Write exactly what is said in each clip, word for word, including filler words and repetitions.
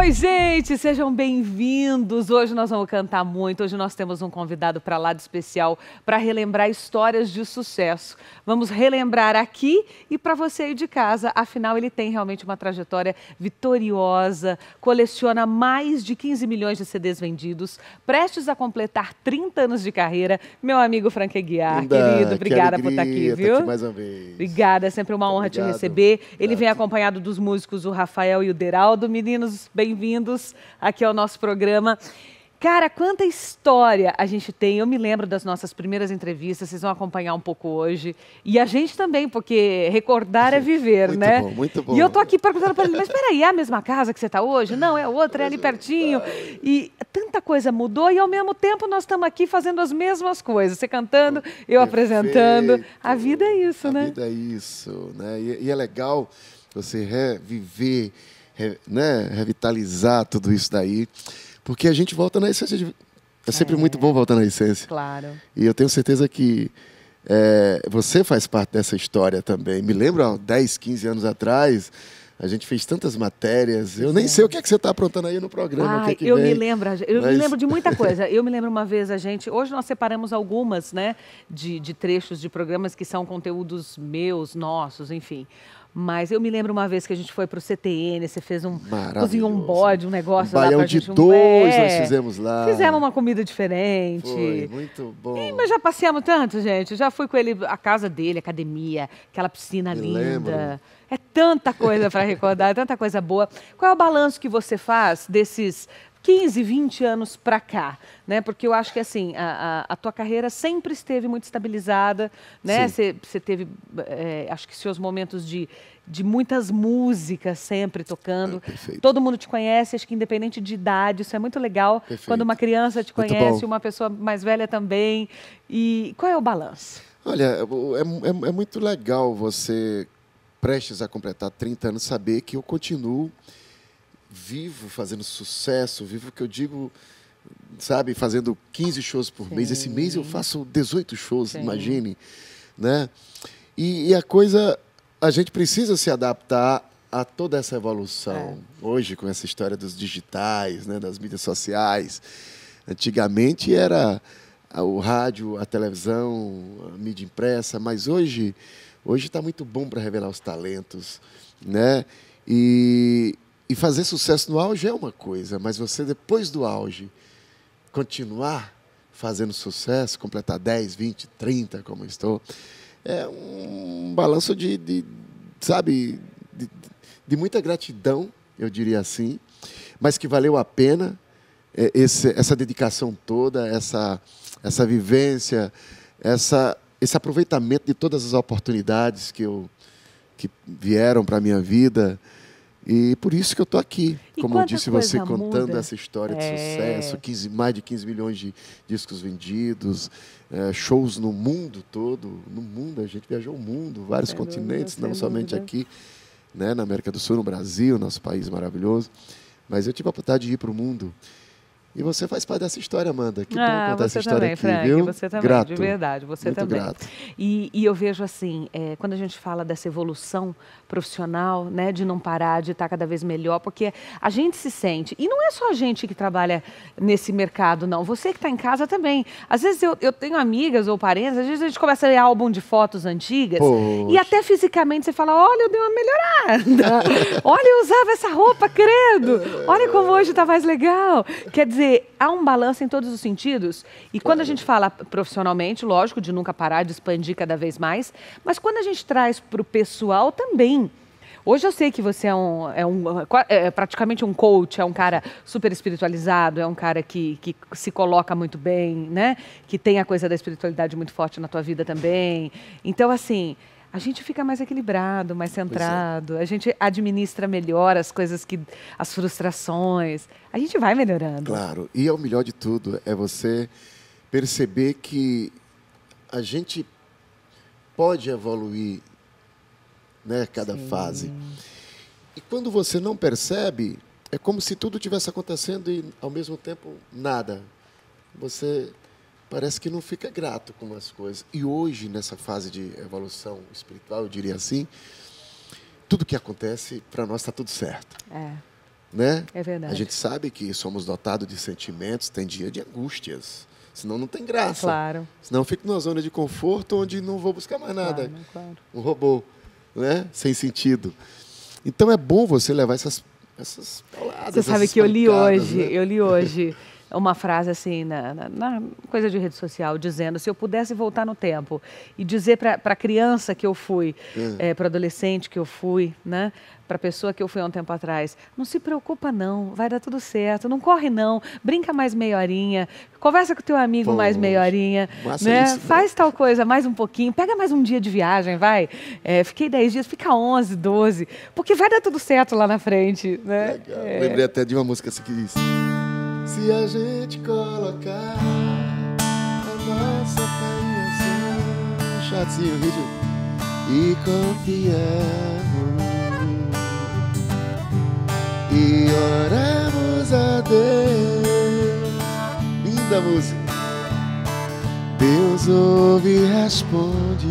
Oi, gente, sejam bem-vindos. Hoje nós vamos cantar muito. Hoje nós temos um convidado para lá de especial para relembrar histórias de sucesso. Vamos relembrar aqui e para você aí de casa. Afinal, ele tem realmente uma trajetória vitoriosa, coleciona mais de quinze milhões de C Ds vendidos, prestes a completar trinta anos de carreira. Meu amigo Frank Aguiar, Linda, querido, obrigada que por estar aqui, alegria, viu? tá aqui mais uma vez. Obrigada, é sempre uma honra Obrigado. te receber. Ele Grato. vem acompanhado dos músicos, o Rafael e o Deraldo. Meninos, bem-vindos aqui ao nosso programa. Cara, quanta história a gente tem. Eu me lembro das nossas primeiras entrevistas, vocês vão acompanhar um pouco hoje. E a gente também, porque recordar é viver, muito né? Muito bom, muito bom. E eu tô aqui perguntando para ele, mas peraí, é a mesma casa que você tá hoje? Não, é outra, é ali pertinho. E tanta coisa mudou e ao mesmo tempo nós estamos aqui fazendo as mesmas coisas. Você cantando, eu Perfeito. apresentando. A vida é isso, a né? A vida é isso, né? E, e é legal você reviver, re, né? revitalizar tudo isso daí. Porque a gente volta na essência. De... É sempre é. muito bom voltar na essência. Claro. E eu tenho certeza que é, você faz parte dessa história também. Me lembro, há dez, quinze anos atrás, a gente fez tantas matérias. Eu nem é. sei o que é que você está aprontando aí no programa. Ai, que é que eu vem, me lembro, eu mas... me lembro de muita coisa. Eu me lembro uma vez a gente... Hoje nós separamos algumas, né, de, de trechos de programas que são conteúdos meus, nossos, enfim. Mas eu me lembro uma vez que a gente foi para o C T N, você fez um... cozinhou um bode, um negócio um lá pra de gente. dois um, é, nós fizemos lá. Fizemos uma comida diferente. Foi, muito bom. E, mas já passeamos tanto, gente. Já fui com ele, a casa dele, academia, aquela piscina me linda. Lembro. É tanta coisa para recordar, é tanta coisa boa. Qual é o balanço que você faz desses quinze, vinte anos para cá, né? Porque eu acho que assim, a, a, a tua carreira sempre esteve muito estabilizada, né? Você, você teve, é, acho que seus momentos de, de muitas músicas sempre tocando. É, todo mundo te conhece, acho que independente de idade, isso é muito legal. Perfeito. Quando uma criança te conhece, uma pessoa mais velha também. E qual é o balanço? Olha, é, é, é muito legal você, prestes a completar trinta anos, saber que eu continuo vivo, fazendo sucesso, vivo que eu digo, sabe, fazendo quinze shows por Sim. mês. Esse mês eu faço dezoito shows, Sim. imagine, né? E, e a coisa, a gente precisa se adaptar a toda essa evolução. É. Hoje, com essa história dos digitais, né, das mídias sociais, antigamente era o rádio, a televisão, a mídia impressa, mas hoje hoje está muito bom para revelar os talentos, né? E E fazer sucesso no auge é uma coisa, mas você, depois do auge, continuar fazendo sucesso, completar dez, vinte, trinta, como eu estou, é um balanço de, de sabe, de, de muita gratidão, eu diria assim, mas que valeu a pena é, esse, essa dedicação toda, essa, essa vivência, essa, esse aproveitamento de todas as oportunidades que, eu, que vieram para a minha vida. E por isso que eu estou aqui, e como eu disse, você contando muda. essa história de é. sucesso, quinze, mais de quinze milhões de discos vendidos, é, shows no mundo todo. No mundo, a gente viajou o mundo, vários sem continentes, dúvida, não somente dúvida. aqui, né, na América do Sul, no Brasil, nosso país maravilhoso. Mas eu tive a oportunidade de ir para o mundo. E você faz parte dessa história, Amanda. Que bom ah, contar essa história também, aqui, Frank, viu? Você também, grato. de verdade, você Muito também. Grato. E, e eu vejo assim, é, quando a gente fala dessa evolução profissional, né, de não parar, de estar cada vez melhor, porque a gente se sente, e não é só a gente que trabalha nesse mercado, não, você que está em casa também. Às vezes eu, eu tenho amigas ou parentes, às vezes a gente começa a ler álbum de fotos antigas, Poxa. e até fisicamente você fala, olha, eu dei uma melhorada, olha, eu usava essa roupa, credo, olha como hoje está mais legal. Quer dizer, há um balanço em todos os sentidos. E quando claro. a gente fala profissionalmente, lógico, de nunca parar, de expandir cada vez mais, mas quando a gente traz para o pessoal também. Hoje eu sei que você é, um, é, um, é praticamente um coach, é um cara super espiritualizado, é um cara que, que se coloca muito bem, né? Que tem a coisa da espiritualidade muito forte na tua vida também. Então, assim, a gente fica mais equilibrado, mais centrado, é. a gente administra melhor as coisas, que, as frustrações, a gente vai melhorando. Claro, e é o melhor de tudo, é você perceber que a gente pode evoluir, né, cada Sim. fase. E quando você não percebe, é como se tudo tivesse acontecendo e, ao mesmo tempo, nada. Você parece que não fica grato com as coisas. E hoje, nessa fase de evolução espiritual, eu diria assim, tudo que acontece, para nós está tudo certo. É. né? É verdade. A gente sabe que somos dotados de sentimentos, tem dia de angústias. Senão não tem graça. Claro. Senão eu fico numa zona de conforto onde não vou buscar mais nada. Claro, claro. Um robô, né? Sem sentido. Então é bom você levar essas, essas pauladas. Você sabe essas que eu li pancadas, hoje, né? eu li hoje uma frase assim, na, na, na coisa de rede social, dizendo, se eu pudesse voltar no tempo e dizer para a criança que eu fui, Hum. é, para o adolescente que eu fui, né, para a pessoa que eu fui há um tempo atrás, não se preocupa não, vai dar tudo certo, não corre não, brinca mais meia horinha, conversa com o teu amigo mais Poxa, meia horinha, massa né, isso, né? faz tal coisa mais um pouquinho, pega mais um dia de viagem, vai, é, fiquei dez dias, fica onze, doze, porque vai dar tudo certo lá na frente, né? Legal. É. Lembrei até de uma música assim que diz: se a gente colocar a nossa fé em ação, chatinho, vídeo, e confiamos e oramos a Deus. Linda música. Deus ouve e responde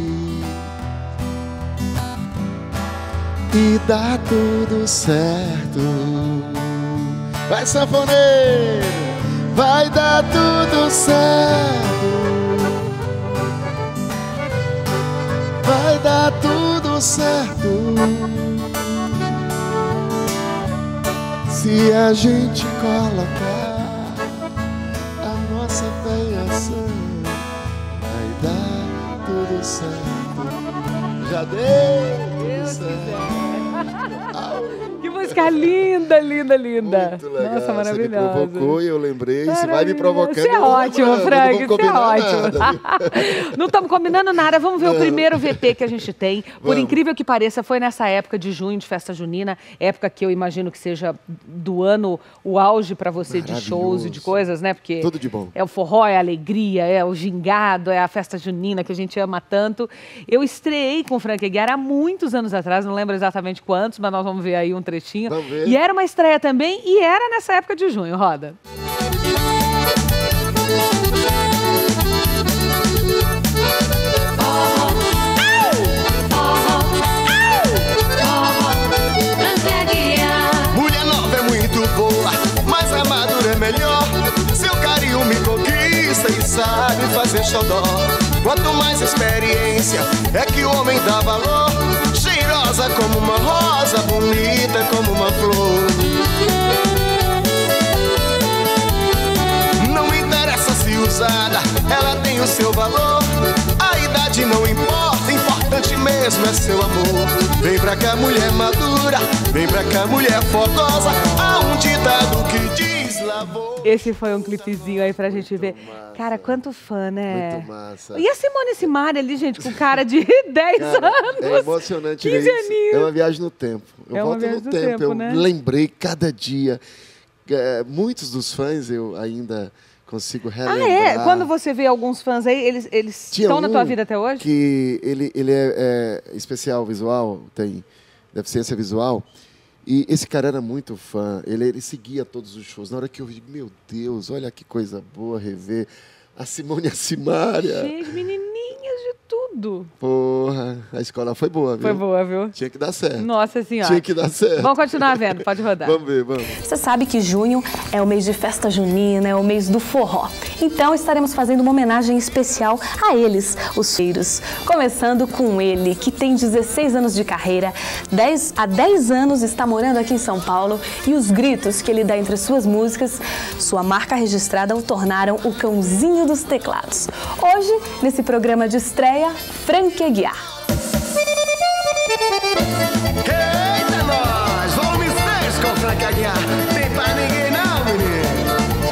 e dá tudo certo. Vai, sanfoneiro, vai dar tudo certo. Vai dar tudo certo. Se a gente colocar a nossa fé em ação, vai dar tudo certo. Já deu tudo certo. Que música linda, linda, linda. Muito legal. Nossa, maravilhosa. Você me provocou e eu lembrei. Se vai me provocando, Você é eu vou ótimo, lembrando, Frank, não você vamos é combinar ótimo. nada. Não estamos combinando nada. Vamos ver o primeiro V T que a gente tem. Por Vamos. incrível que pareça, foi nessa época de junho, de festa junina, época que eu imagino que seja do ano o auge para você de shows e de Maravilhoso. coisas, né? Porque Tudo de bom. é o forró, é a alegria, é o gingado, é a festa junina que a gente ama tanto. Eu estreei com o Frank Aguiar há muitos anos atrás, não lembro exatamente quantos, mas nós vamos ver aí um trechinho. Vamos ver. E era uma estreia também, e era nessa época de junho, roda. Mulher nova é muito boa, mas a madura é melhor. Seu carinho me conquista e sabe fazer xodó. Quanto mais experiência é que o homem dá valor. Cheirosa como uma rosa, bonita como uma flor. Não me interessa se usada, ela tem o seu valor. A idade não importa, importante mesmo é seu amor. Vem pra cá, mulher madura, vem pra cá, mulher fogosa. Há um ditado que diz, lá vou. Esse foi um clipezinho aí pra gente ver. massa. Cara, quanto fã, né? Muito massa. E a Simone Simari ali, gente, com cara de dez Cara, anos. é emocionante ver quinze isso. aninhos. É uma viagem no tempo. Eu É uma volto viagem no no tempo. tempo, eu né? lembrei cada dia. É, muitos dos fãs eu ainda consigo Ah, relembrar. é? Quando você vê alguns fãs aí, eles, eles Tinha estão na um tua vida até hoje? Que ele, ele é, é especial visual, tem deficiência visual. E esse cara era muito fã. Ele, ele seguia todos os shows. Na hora que eu vi, meu Deus, olha que coisa boa rever a Simone e a Simária. Cheio de menininhas de tudo. Porra, a escola foi boa, viu? Foi boa, viu? Tinha que dar certo. Nossa senhora. Tinha que dar certo. Vamos continuar vendo, pode rodar. Vamos ver, vamos. Você sabe que junho é o mês de festa junina, é o mês do forró. Então estaremos fazendo uma homenagem especial a eles, os feiros. Começando com ele, que tem dezesseis anos de carreira, dez, há dez anos está morando aqui em São Paulo e os gritos que ele dá entre suas músicas, sua marca registrada o tornaram o cãozinho dos teclados. Hoje, nesse programa de estreia, Frank Aguiar. Eita, nós! Volume seis com Frank Aguiar. Tem pra ninguém não, menino.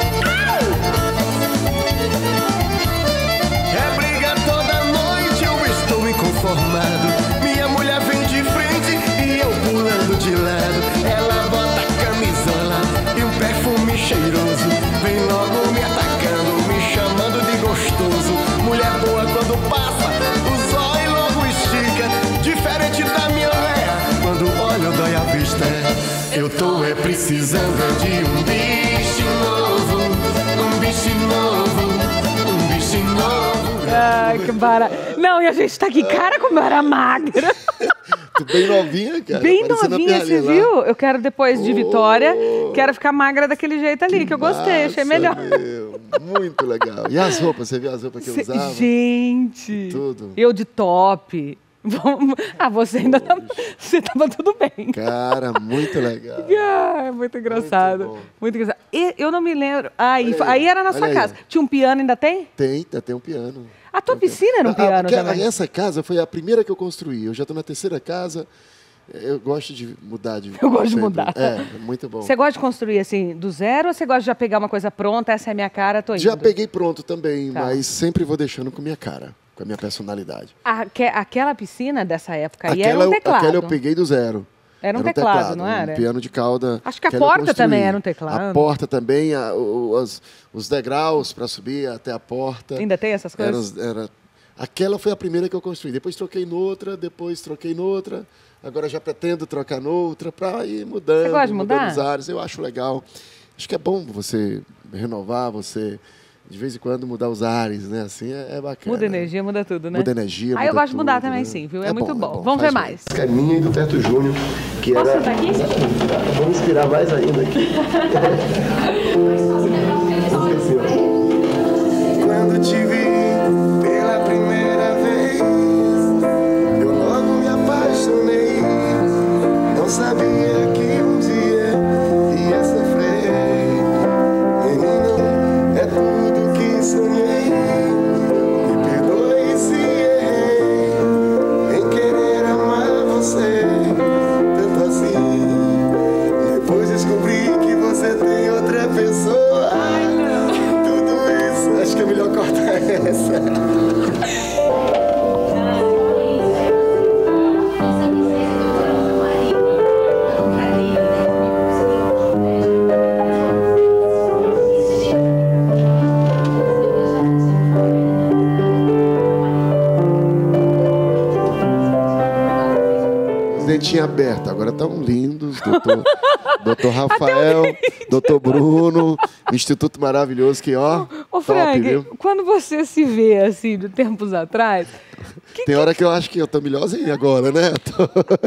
É briga toda noite, eu estou inconformado. Minha mulher vem de frente e eu pulando de lado. Ela bota a camisola e um perfume cheiroso. Vem logo me atacando, me chamando de gostoso. Mulher boa quando passa, o zóio logo estica. Diferente da minha véia, quando olho dói a vista. Eu tô é precisando de um bicho novo, um bicho novo, um bicho novo. Ai, que barato. Não, e a gente tá aqui, cara, como eu era magra. Tu bem novinha, cara. Bem parecendo a novinha, você Pirralha lá. viu? Eu quero depois de Oh. Vitória, quero ficar magra daquele jeito ali, que, eu gostei, achei Massa, melhor. meu. Muito legal. E as roupas, você viu as roupas que eu Cê- usava? Gente, Tudo. eu de top. Vamos- Ah, você ainda tá... Você tava tudo bem. Cara, muito legal. Ah, muito engraçado. bom. Muito, engraçado. E eu não me lembro. Aí, Olha aí, aí era na olha sua aí. casa. Tinha um piano, ainda tem? Tem, tem um piano. A tua Tem um piscina era um Ah, piano porque também. Essa casa foi a primeira que eu construí. Eu já estou na terceira casa. Eu gosto de mudar de. Eu gosto de sempre. mudar. É, muito bom. Você gosta de construir assim do zero ou você gosta de já pegar uma coisa pronta, essa é a minha cara, tô indo? Já peguei pronto também, Tá. mas sempre vou deixando com minha cara, com a minha personalidade. Aque- aquela piscina dessa época aí era Aquela, um eu- teclado. aquela eu peguei do zero. Era um teclado, não era? Um piano de cauda. Acho que a aquela eu porta construí. também era um teclado. A porta também, a- o- os, os degraus para subir até a porta. Ainda tem essas Era, coisas? os- era- Aquela foi a primeira que eu construí. Depois troquei noutra, depois troquei noutra. Agora já pretendo trocar noutra para ir mudando. Você gosta de mudando mudar? os ares. Eu acho legal. Acho que é bom você renovar, você de vez em quando mudar os ares, né? Assim é, é bacana. Muda energia, muda tudo, né? Muda energia, Aí eu muda gosto de mudar tudo, também, né? sim, viu? É, É muito bom, bom. é bom, Vamos ver faz mais. É minha e do Teto Júnior, que Posso era... sentar aqui? Vamos inspirar mais ainda aqui. Quando te vi pela primeira vez, eu logo me apaixonei. Não sabia que um dia ia sofrer. Menino, é tudo que sonhei. Me perdoe se errei em querer amar você tanto assim. Depois descobri que você tem outra pessoa. Tudo isso, acho que é melhor cortar essa. Os dentinhos abertos, agora estão lindos. Doutor, doutor Rafael, doutor Bruno, Instituto maravilhoso que, ó, Ô, top, Frank, viu? quando você se vê assim, de tempos atrás, que Tem hora que eu acho que eu tô melhorzinho agora, né? Tô-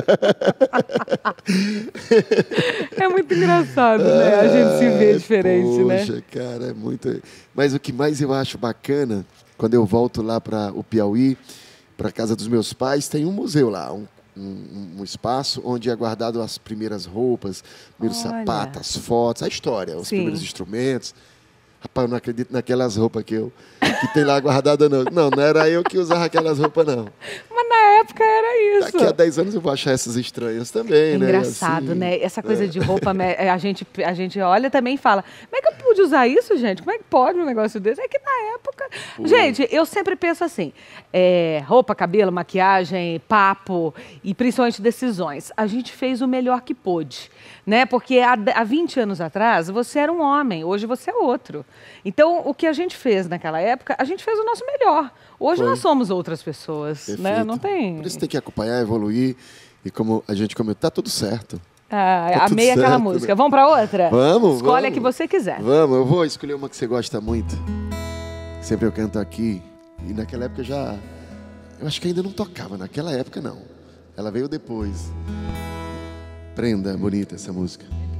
é muito engraçado, né? A gente se vê Ai, diferente, né? Poxa, cara, é muito... Mas o que mais eu acho bacana, quando eu volto lá para o Piauí, para casa dos meus pais, tem um museu lá, um, um, um espaço onde é guardado as primeiras roupas, primeiros Olha. sapatos, as fotos, a história, os Sim. primeiros instrumentos. Rapaz, eu não acredito naquelas roupas que, eu, que tem lá guardada, não. Não, não era eu que usava aquelas roupas, não. Mas na época era isso. Daqui a dez anos eu vou achar essas estranhas também, É né? engraçado, Assim, né? Essa coisa de roupa, me- a gente, a gente olha também e fala, como é que eu pude usar isso, gente? Como é que pode um negócio desse? É que na época... Gente, eu sempre penso assim, é, roupa, cabelo, maquiagem, papo e principalmente decisões. A gente fez o melhor que pôde, né? Porque há, há vinte anos atrás, você era um homem, hoje você é outro. Então, o que a gente fez naquela época, a gente fez o nosso melhor. Hoje Foi. nós somos outras pessoas, né? Perfeito. Não tem... Por isso tem que acompanhar, evoluir. E como a gente comentou, tá tudo certo. Ah, Tá tudo amei aquela certo, música. né? Vamos para outra? Vamos, Escolhe a vamos. que você quiser. Vamos, eu vou escolher uma que você gosta muito. Sempre eu canto aqui. E naquela época já... Eu acho que ainda não tocava. Naquela época, não. Ela veio depois. Prenda, bonita essa música.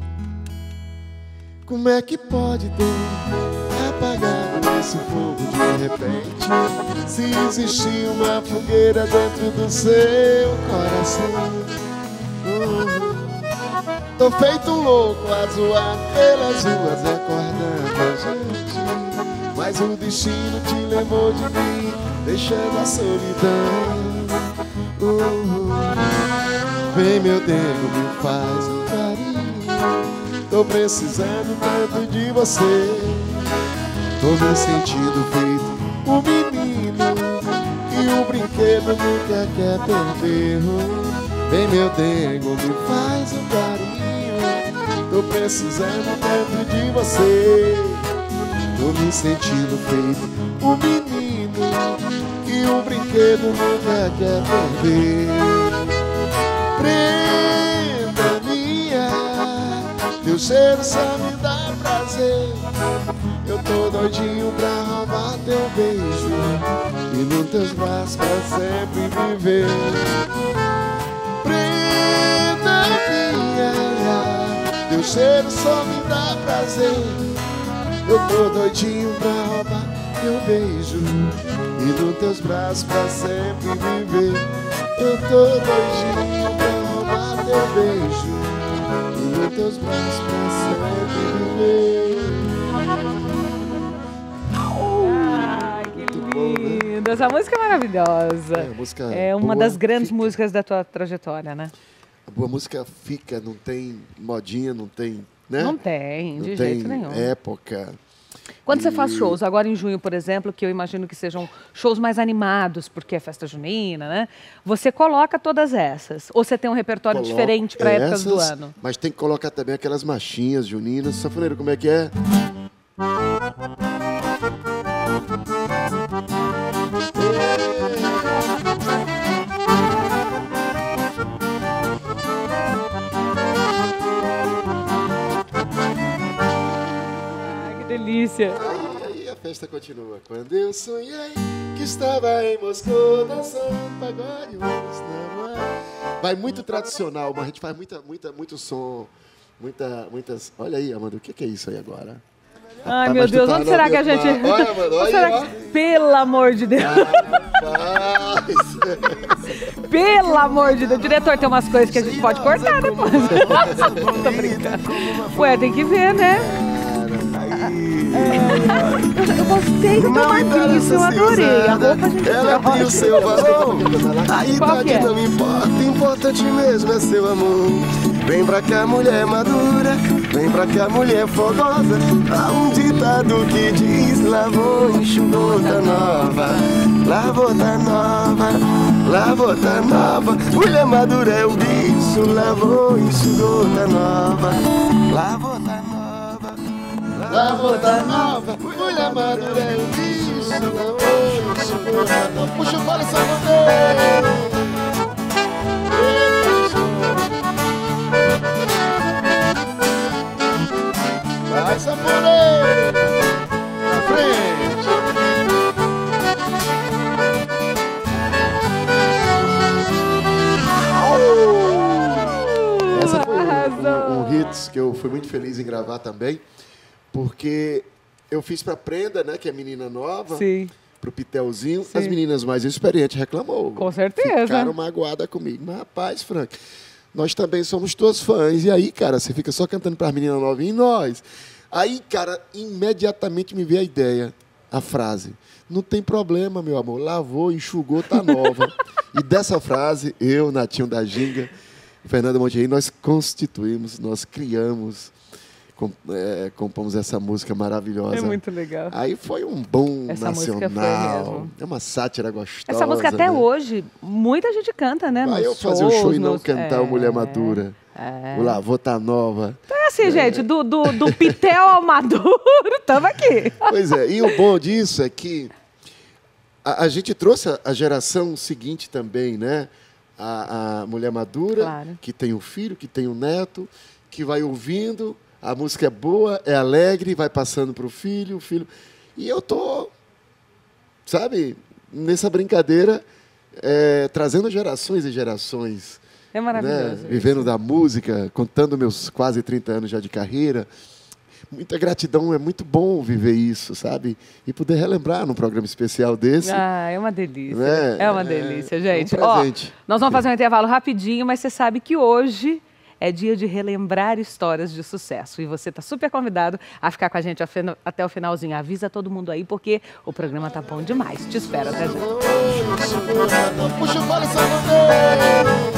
Como é que pode ter apagado esse fogo de repente? Se existir uma fogueira dentro do seu coração. Uhum. Tô feito um louco a zoar pelas ruas acordando a gente. Mas o destino te levou de mim, deixando a solidão. Uhum. Vem meu Deus, me faz um carinho. Tô precisando tanto de você. Tô me sentindo feito um menino e o brinquedo nunca quer perder. Vem meu dengo, me faz um carinho. Tô precisando tanto de você. Tô me sentindo feito um menino que o brinquedo nunca quer perder. Prenda minha, teu cheiro só me dá prazer. Eu tô doidinho pra roubar teu beijo e nos teus braços pra sempre viver. Prenda minha, teu cheiro só me dá prazer. Eu tô doidinho pra roubar teu beijo e nos teus braços pra sempre viver. Eu tô doidinho pra roubar teu beijo e nos teus braços pra sempre viver. Ai, que lindo! Essa música é maravilhosa. É, a música é uma boa, das grandes fica. músicas da tua trajetória, né? A boa música fica, não tem modinha, não tem, né? Não tem, de Não jeito tem nenhum. época. Quando você E- faz shows, agora em junho, por exemplo, que eu imagino que sejam shows mais animados, porque é festa junina, né? Você coloca todas essas? Ou você tem um repertório Coloco diferente para épocas do essas, ano? Mas tem que colocar também aquelas marchinhas juninas. Sanfoneiro, como é que é? Ai, que delícia! Aí, aí a festa continua. Quando eu sonhei que estava em Moscou dançando pagode, vamos namorar. Vai muito tradicional, mas a gente faz muita, muita, muito som, muita, muitas. Olha aí, Amanda, o que que é isso aí agora? Ai, Rapaz, meu mas tu Deus, tá onde no será que a ambiente gente... má. Olha, mano, Onde olha será aí, que... Pelo amor de Deus! Rapaz. Pelo amor de Deus! Diretor, tem umas coisas que a gente pode cortar depois. Tô brincando. Ué, tem que ver, né? Eu, eu gostei do teu magriço, eu adorei. A roupa a gente Ela tem o seu valor. A Qual que idade é? não importa, importante mesmo é seu amor. Vem pra cá, mulher madura, vem pra cá, mulher fogosa. Há um ditado que diz: lavou, enxugou, tá nova. Lavou, tá nova, lavou, tá nova. Mulher madura é o bicho, lavou, enxugou, tá nova. Lavou, tá nova. Lavou, tá nova, mulher madura é o bicho. Lavou, enxugou, tá nova. Puxa o fole, sanfoneiro. Vai, sanfoneiro! Na frente! Essa foi um, um, um hits que eu fui muito feliz em gravar também, porque eu fiz pra Prenda, né, que é menina nova, Sim. pro Pitelzinho, Sim. as meninas mais experientes reclamou. Com certeza. Ficaram magoadas comigo. Mas, rapaz, Frank, nós também somos tuas fãs. E aí, cara, você fica só cantando pras meninas novinhas e nós. Aí, cara, imediatamente me veio a ideia, a frase. Não tem problema, meu amor. Lavou, enxugou, tá nova. E dessa frase, eu, Natinho da Ginga, Fernanda Monteiro, nós constituímos, nós criamos, com, é, compomos essa música maravilhosa. É muito legal. Aí foi um bom Essa música nacional. foi mesmo. É uma sátira gostosa. Essa música até né? hoje, muita gente canta, né? Vai nos eu fazer o shows, show e não nos- cantar é, o Mulher Madura. é. O Lavô tá nova. Então é assim, gente, do, do, do Pitel ao Maduro, tamo aqui. Pois é, e o bom disso é que a, a gente trouxe a, a geração seguinte também, né? A, a mulher madura, Claro. que tem um filho, que tem um neto, que vai ouvindo, a música é boa, é alegre, vai passando para o filho, o filho. E eu tô, sabe, nessa brincadeira, é, trazendo gerações e gerações. É Né? maravilhoso. Vivendo da música, contando meus quase trinta anos já de carreira. Muita gratidão, é muito bom viver isso, sabe? E poder relembrar num programa especial desse. Ah, é uma delícia. Né? É uma É, delícia, é um gente. Ó, presente. nós vamos fazer um intervalo rapidinho, mas você sabe que hoje é dia de relembrar histórias de sucesso. E você está super convidado a ficar com a gente até o finalzinho. Avisa todo mundo aí, porque o programa tá bom demais. Te espero até já. Puxa o fole, sanfoneiro!